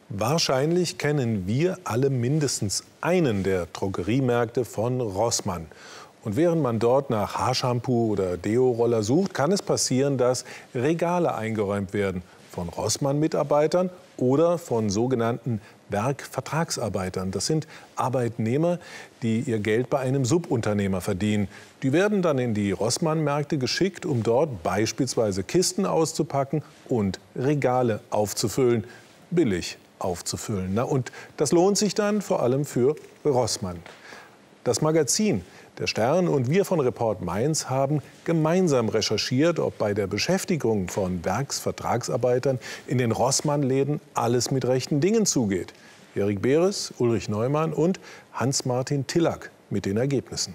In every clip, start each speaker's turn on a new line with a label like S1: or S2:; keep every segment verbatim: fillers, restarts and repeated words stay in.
S1: Wahrscheinlich kennen wir alle mindestens einen der Drogeriemärkte von Rossmann. Und während man dort nach Haarshampoo oder Deo-Roller sucht, kann es passieren, dass Regale eingeräumt werden von Rossmann-Mitarbeitern oder von sogenannten Werkvertragsarbeitern. Das sind Arbeitnehmer, die ihr Geld bei einem Subunternehmer verdienen. Die werden dann in die Rossmann-Märkte geschickt, um dort beispielsweise Kisten auszupacken und Regale aufzufüllen. Billig aufzufüllen. Na, und das lohnt sich dann vor allem für Rossmann. Das Magazin Der Stern und wir von Report Mainz haben gemeinsam recherchiert, ob bei der Beschäftigung von Werksvertragsarbeitern in den Rossmann-Läden alles mit rechten Dingen zugeht. Erik Beres, Ulrich Neumann und Hans-Martin Tillack mit den Ergebnissen.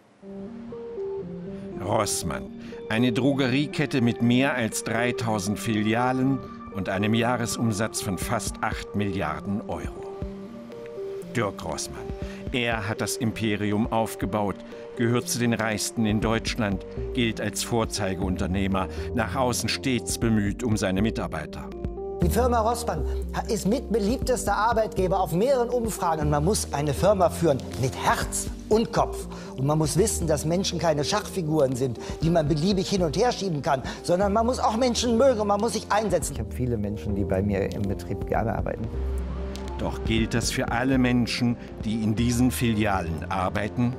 S2: Rossmann, eine Drogeriekette mit mehr als dreitausend Filialen und einem Jahresumsatz von fast acht Milliarden Euro. Dirk Rossmann. Er hat das Imperium aufgebaut, gehört zu den Reichsten in Deutschland, gilt als Vorzeigeunternehmer, nach außen stets bemüht um seine Mitarbeiter.
S3: Die Firma Rossmann ist mitbeliebtester Arbeitgeber auf mehreren Umfragen. Und man muss eine Firma führen mit Herz und Kopf. Und man muss wissen, dass Menschen keine Schachfiguren sind, die man beliebig hin und her schieben kann, sondern man muss auch Menschen mögen und man muss sich einsetzen.
S4: Ich habe viele Menschen, die bei mir im Betrieb gerne arbeiten.
S2: Doch gilt das für alle Menschen, die in diesen Filialen arbeiten?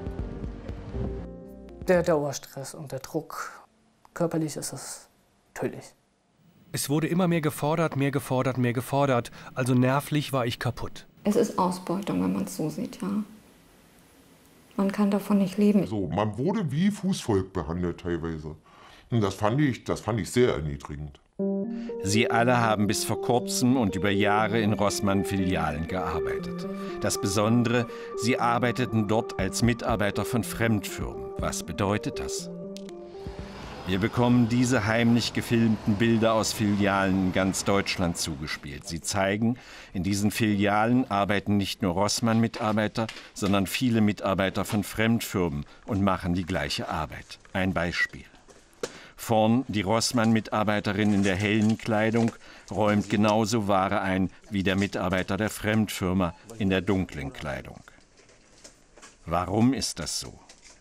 S5: Der Dauerstress und der Druck, körperlich ist es tödlich.
S6: Es wurde immer mehr gefordert, mehr gefordert, mehr gefordert. Also nervlich war ich kaputt.
S7: Es ist Ausbeutung, wenn man es so sieht, ja. Man kann davon nicht leben.
S8: So, man wurde wie Fußvolk behandelt teilweise. Und das fand ich, das fand ich sehr erniedrigend.
S2: Sie alle haben bis vor kurzem und über Jahre in Rossmann-Filialen gearbeitet. Das Besondere, sie arbeiteten dort als Mitarbeiter von Fremdfirmen. Was bedeutet das? Wir bekommen diese heimlich gefilmten Bilder aus Filialen in ganz Deutschland zugespielt. Sie zeigen, in diesen Filialen arbeiten nicht nur Rossmann-Mitarbeiter, sondern viele Mitarbeiter von Fremdfirmen und machen die gleiche Arbeit. Ein Beispiel. Vorn die Rossmann-Mitarbeiterin in der hellen Kleidung räumt genauso Ware ein wie der Mitarbeiter der Fremdfirma in der dunklen Kleidung. Warum ist das so?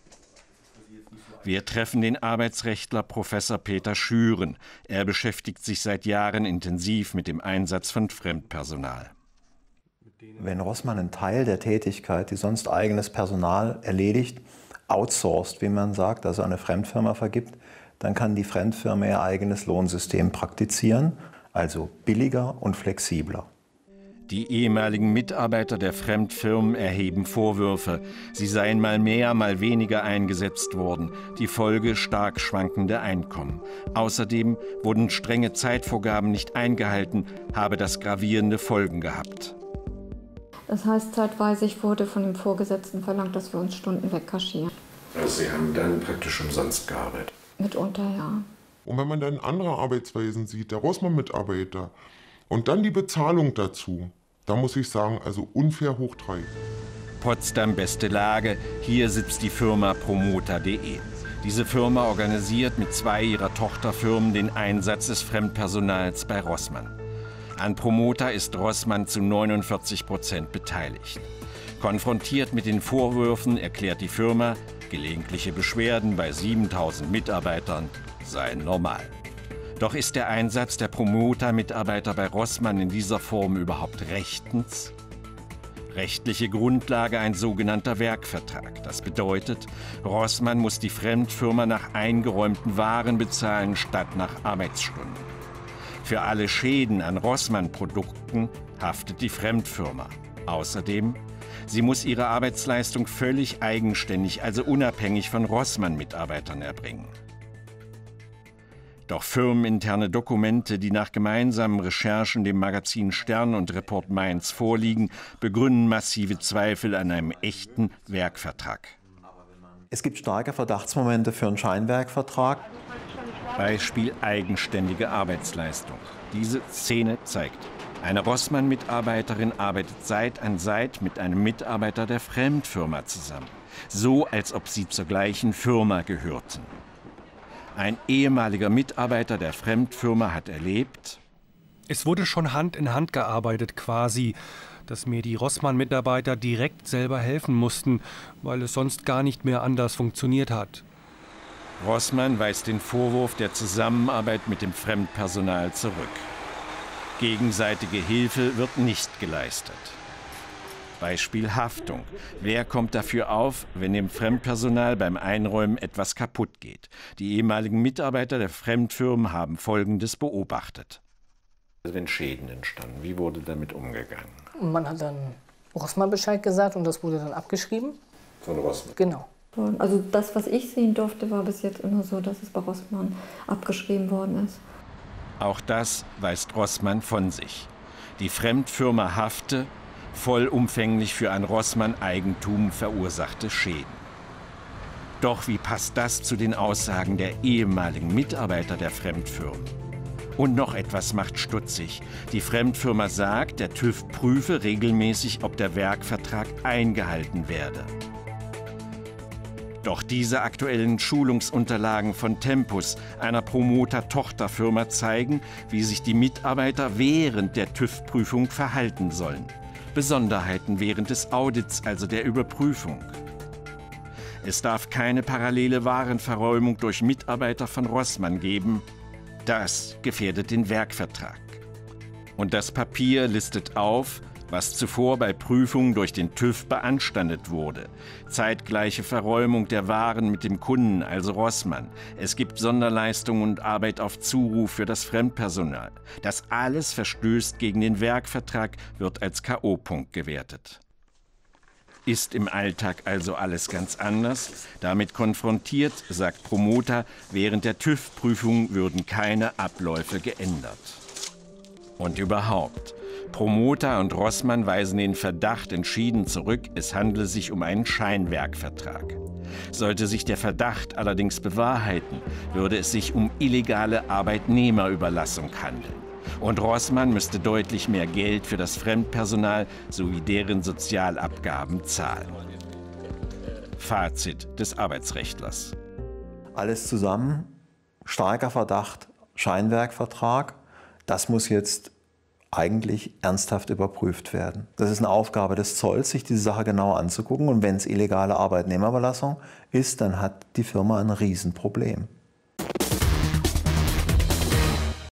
S2: Wir treffen den Arbeitsrechtler Professor Peter Schüren. Er beschäftigt sich seit Jahren intensiv mit dem Einsatz von Fremdpersonal.
S4: Wenn Rossmann einen Teil der Tätigkeit, die sonst eigenes Personal erledigt, outsourced, wie man sagt, also eine Fremdfirma vergibt, dann kann die Fremdfirma ihr eigenes Lohnsystem praktizieren, also billiger und flexibler.
S2: Die ehemaligen Mitarbeiter der Fremdfirmen erheben Vorwürfe. Sie seien mal mehr, mal weniger eingesetzt worden. Die Folge stark schwankende Einkommen. Außerdem wurden strenge Zeitvorgaben nicht eingehalten, habe das gravierende Folgen gehabt.
S7: Das heißt, zeitweise wurde von dem Vorgesetzten verlangt, dass wir uns Stunden wegkaschieren.
S2: Also Sie haben dann praktisch umsonst gearbeitet?
S7: Mitunter, ja.
S8: Und wenn man dann andere Arbeitsweisen sieht, der Rossmann-Mitarbeiter, und dann die Bezahlung dazu, da muss ich sagen, also unfair hoch drei.
S2: Potsdam beste Lage, hier sitzt die Firma Promota punkt de. Diese Firma organisiert mit zwei ihrer Tochterfirmen den Einsatz des Fremdpersonals bei Rossmann. An Promota ist Rossmann zu neunundvierzig Prozent beteiligt. Konfrontiert mit den Vorwürfen erklärt die Firma, gelegentliche Beschwerden bei siebentausend Mitarbeitern seien normal. Doch ist der Einsatz der Promota-Mitarbeiter bei Rossmann in dieser Form überhaupt rechtens? Rechtliche Grundlage ein sogenannter Werkvertrag. Das bedeutet, Rossmann muss die Fremdfirma nach eingeräumten Waren bezahlen, statt nach Arbeitsstunden. Für alle Schäden an Rossmann-Produkten haftet die Fremdfirma. Außerdem, sie muss ihre Arbeitsleistung völlig eigenständig, also unabhängig von Rossmann-Mitarbeitern erbringen. Doch firmeninterne Dokumente, die nach gemeinsamen Recherchen dem Magazin Stern und Report Mainz vorliegen, begründen massive Zweifel an einem echten Werkvertrag.
S4: Es gibt starke Verdachtsmomente für einen Scheinwerkvertrag.
S2: Beispiel eigenständige Arbeitsleistung. Diese Szene zeigt, eine Rossmann-Mitarbeiterin arbeitet Seit an Seit mit einem Mitarbeiter der Fremdfirma zusammen. So, als ob sie zur gleichen Firma gehörten. Ein ehemaliger Mitarbeiter der Fremdfirma hat erlebt:
S6: Es wurde schon Hand in Hand gearbeitet quasi, dass mir die Rossmann-Mitarbeiter direkt selber helfen mussten, weil es sonst gar nicht mehr anders funktioniert hat.
S2: Rossmann weist den Vorwurf der Zusammenarbeit mit dem Fremdpersonal zurück. Gegenseitige Hilfe wird nicht geleistet. Beispiel Haftung. Wer kommt dafür auf, wenn dem Fremdpersonal beim Einräumen etwas kaputt geht? Die ehemaligen Mitarbeiter der Fremdfirmen haben Folgendes beobachtet. Wenn Schäden entstanden, wie wurde damit umgegangen?
S5: Man hat dann Rossmann Bescheid gesagt und das wurde dann abgeschrieben.
S2: Von Rossmann?
S5: Genau.
S7: Also das, was ich sehen durfte, war bis jetzt immer so, dass es bei Rossmann abgeschrieben worden ist.
S2: Auch das weist Rossmann von sich. Die Fremdfirma hafte vollumfänglich für an Rossmann Eigentum verursachte Schäden. Doch wie passt das zu den Aussagen der ehemaligen Mitarbeiter der Fremdfirmen? Und noch etwas macht stutzig. Die Fremdfirma sagt, der TÜV prüfe regelmäßig, ob der Werkvertrag eingehalten werde. Doch diese aktuellen Schulungsunterlagen von Tempus, einer Promoter-Tochterfirma, zeigen, wie sich die Mitarbeiter während der TÜV-Prüfung verhalten sollen. Besonderheiten während des Audits, also der Überprüfung. Es darf keine parallele Warenverräumung durch Mitarbeiter von Rossmann geben. Das gefährdet den Werkvertrag. Und das Papier listet auf, was zuvor bei Prüfungen durch den TÜV beanstandet wurde. Zeitgleiche Verräumung der Waren mit dem Kunden, also Rossmann. Es gibt Sonderleistungen und Arbeit auf Zuruf für das Fremdpersonal. Das alles verstößt gegen den Werkvertrag, wird als K O-Punkt gewertet. Ist im Alltag also alles ganz anders? Damit konfrontiert, sagt Promoter, während der TÜV-Prüfung würden keine Abläufe geändert. Und überhaupt, Promoter und Rossmann weisen den Verdacht entschieden zurück, es handle sich um einen Scheinwerkvertrag. Sollte sich der Verdacht allerdings bewahrheiten, würde es sich um illegale Arbeitnehmerüberlassung handeln. Und Rossmann müsste deutlich mehr Geld für das Fremdpersonal sowie deren Sozialabgaben zahlen. Fazit des Arbeitsrechtlers.
S4: Alles zusammen, starker Verdacht, Scheinwerkvertrag, das muss jetzt eigentlich ernsthaft überprüft werden. Das ist eine Aufgabe des Zolls, sich diese Sache genauer anzugucken. Und wenn es illegale Arbeitnehmerüberlassung ist, dann hat die Firma ein Riesenproblem.